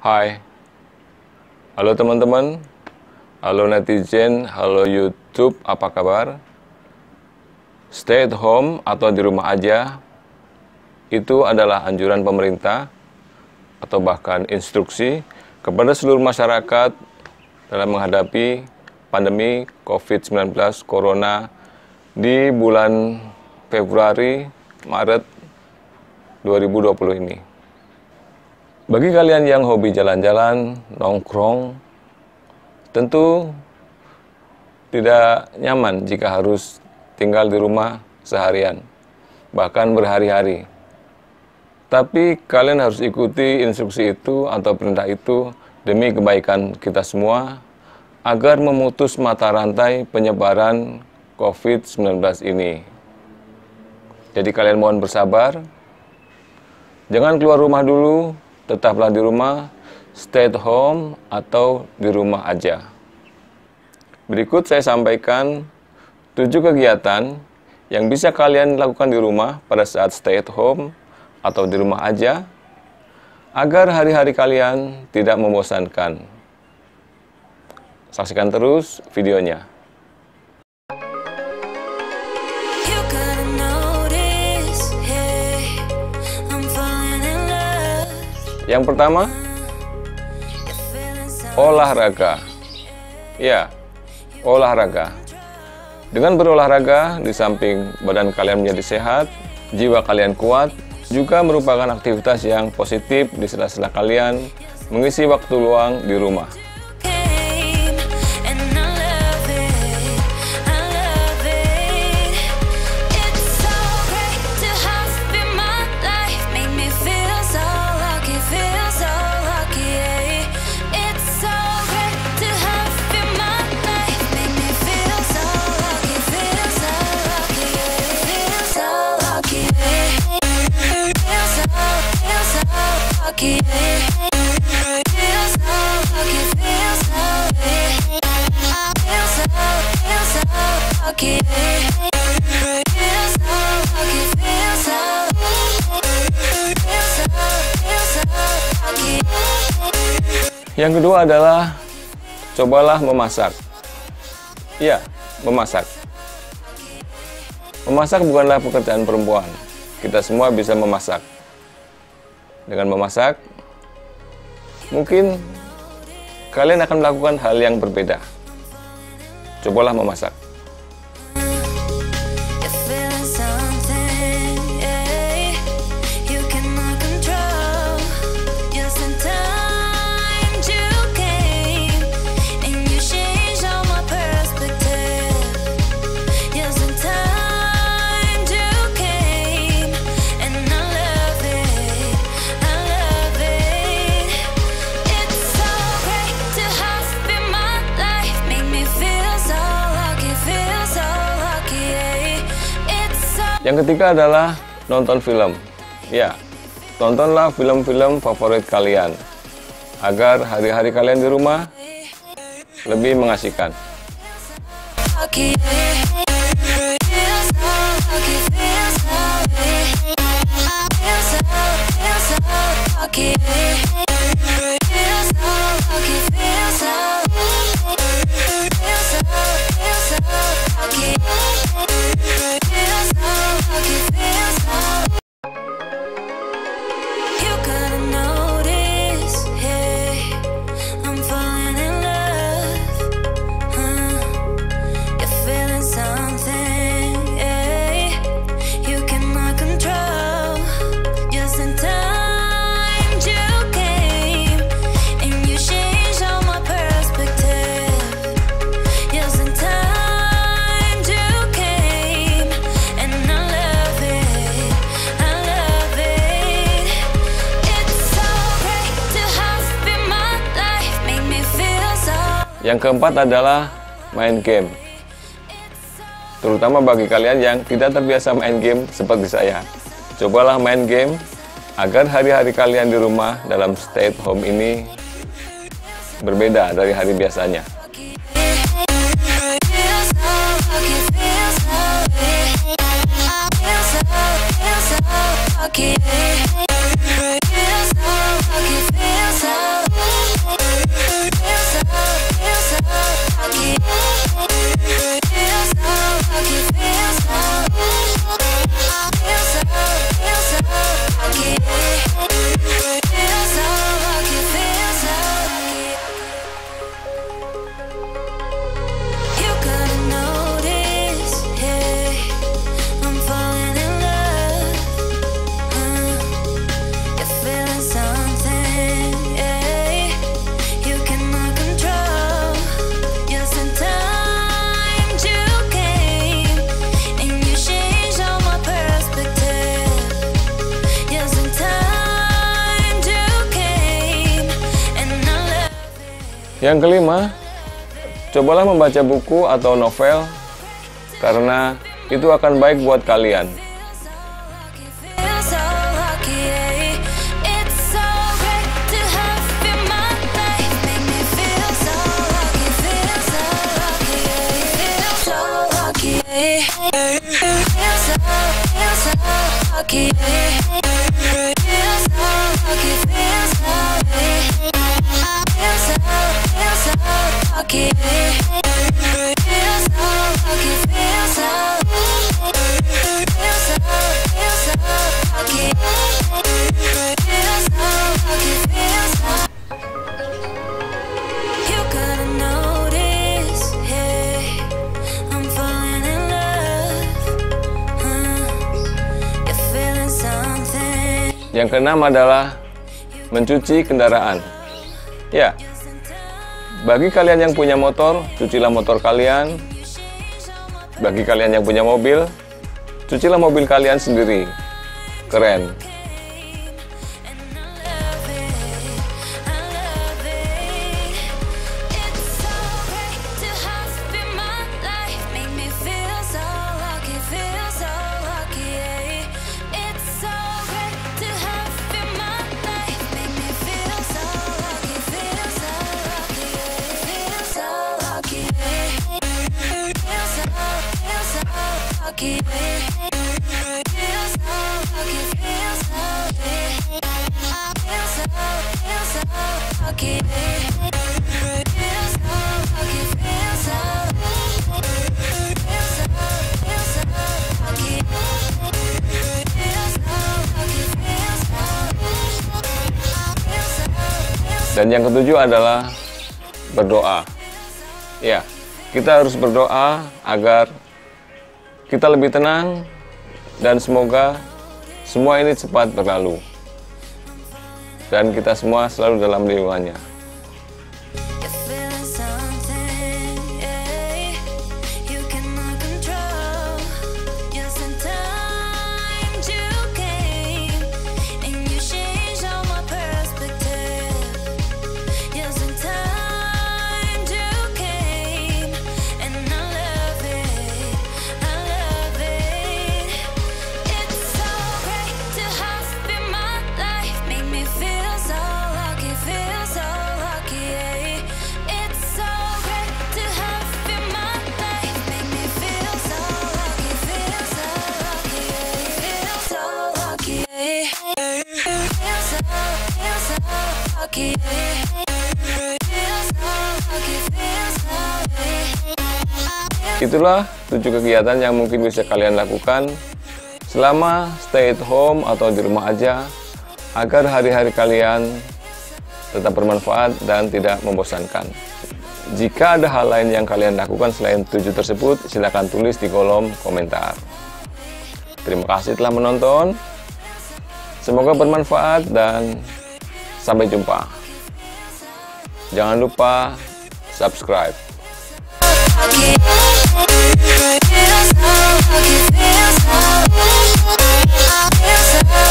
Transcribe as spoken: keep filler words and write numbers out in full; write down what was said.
Hai, halo teman-teman, halo netizen, halo YouTube, apa kabar? Stay at home atau di rumah aja, itu adalah anjuran pemerintah atau bahkan instruksi kepada seluruh masyarakat dalam menghadapi pandemi covid sembilan belas Corona di bulan Februari, Maret dua ribu dua puluh ini. Bagi kalian yang hobi jalan-jalan, nongkrong, tentu tidak nyaman jika harus tinggal di rumah seharian, bahkan berhari-hari. Tapi kalian harus ikuti instruksi itu atau perintah itu demi kebaikan kita semua, agar memutus mata rantai penyebaran covid sembilan belas ini. Jadi kalian mohon bersabar, jangan keluar rumah dulu, tetaplah di rumah, stay at home atau di rumah aja. Berikut saya sampaikan tujuh kegiatan yang bisa kalian lakukan di rumah pada saat stay at home atau di rumah aja, agar hari-hari kalian tidak membosankan. Saksikan terus videonya. Yang pertama, olahraga. Ya, olahraga. Dengan berolahraga, di samping badan kalian menjadi sehat, jiwa kalian kuat, juga merupakan aktivitas yang positif di sela-sela kalian mengisi waktu luang di rumah. Yang kedua adalah cobalah memasak. Ya, memasak. Memasak bukanlah pekerjaan perempuan. Kita semua bisa memasak. Dengan memasak, mungkin kalian akan melakukan hal yang berbeda. Cobalah memasak. Yang ketiga adalah nonton film. Ya, tontonlah film-film favorit kalian, agar hari-hari kalian di rumah lebih mengasihkan. Yang keempat adalah main game. Terutama bagi kalian yang tidak terbiasa main game seperti saya. Cobalah main game agar hari-hari kalian di rumah dalam stay at home ini berbeda dari hari biasanya. Okay. Yang kelima, cobalah membaca buku atau novel, karena itu akan baik buat kalian. Yang keenam adalah mencuci kendaraan. Ya, bagi kalian yang punya motor, cucilah motor kalian. Bagi kalian yang punya mobil, cucilah mobil kalian sendiri. Keren. Dan yang ketujuh adalah berdoa. Ya, kita harus berdoa agar kita lebih tenang dan semoga semua ini cepat berlalu dan kita semua selalu dalam lindungannya. Itulah tujuh kegiatan yang mungkin bisa kalian lakukan selama stay at home atau di rumah aja, agar hari-hari kalian tetap bermanfaat dan tidak membosankan. Jika ada hal lain yang kalian lakukan selain tujuh tersebut, silakan tulis di kolom komentar. Terima kasih telah menonton. Semoga bermanfaat dan sampai jumpa. Jangan lupa subscribe. Okay.